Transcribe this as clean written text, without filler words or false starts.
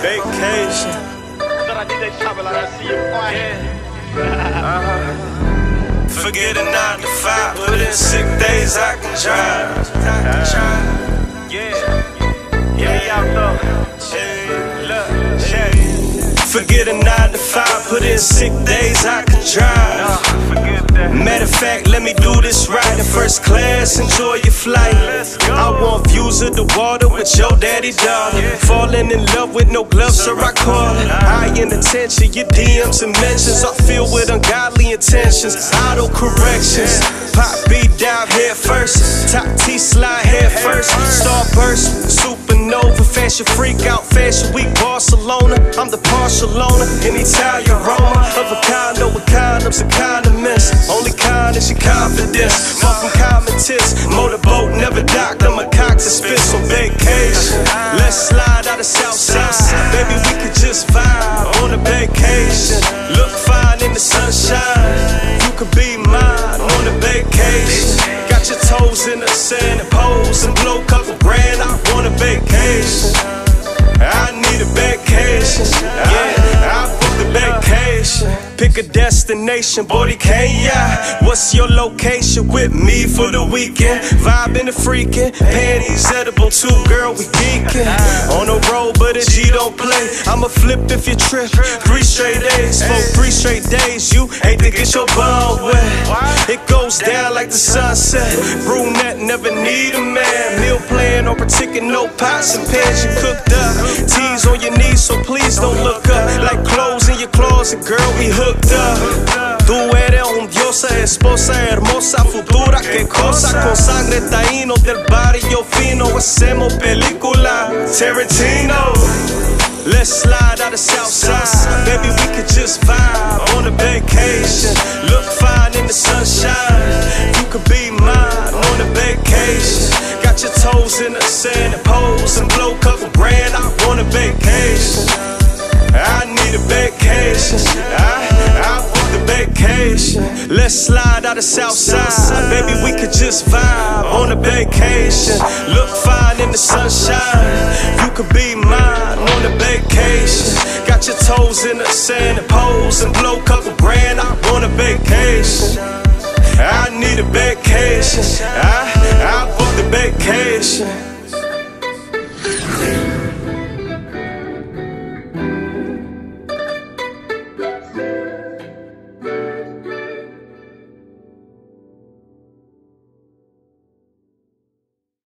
Vacation. Forget a 9 to 5, put in sick days I can drive. Forget a 9 to 5, put in sick days I can drive. Matter of fact, let me do this right. In first class, enjoy your flight. I want views of the water with your daddy daughter. Falling in love with no gloves, sir, I call it. High in attention, your DMs and mentions are filled with ungodly intentions. Auto corrections, pop beat down head first. Top T slide head first. Starburst, supernova, fashion freak out, fashion week, Barcelona. I'm the Barcelona in Italian Roma. Of a condo with condoms and condiments. Only kind is your confidence. Far from common tips. Motorboat never docked. I'm a cock to spits on vacation. Let's slide out of Southside. Baby, we could just vibe on a vacation. Look fine in the sunshine. You could be mine on a vacation. Got your toes in the sand and pose and blow a couple grand. I want a vacation. I need a vacation. Yeah, I booked the vacation. Pick a destination, Body Kenya. What's your location? With me for the weekend. Vibing and freaking. Panties edible too, girl, we geeking. On the road, but a G don't play. I'ma flip if you trip. 3 straight days, for 3 straight days. You hate to get your bum wet. It goes down like the sunset. Brunette never need a man. Meal plan on particular, no pots and pans. You cooked up. T's on your knees, so please don't look up. Like clothes in your closet, girl, we hooked up. Tú eres un diosa, esposa hermosa, futura, qué cosa. Con sangre taíno del barrio fino, hacemos película Tarantino. Let's slide out of Southside. Baby, we could just vibe on a vacation. Look fine in the sunshine. You could be mine on a vacation. Got your toes in the sand and pose and blow a couple grand. I want a vacation. I need a vacation. I booked the vacation. Let's slide out of Southside. Baby, we could just vibe on a vacation. Look fine in the sunshine. You could be mine on a vacation. Got your toes in the sand and pose and blow a couple grand. I want a vacation. I need a vacation. I booked the vacation.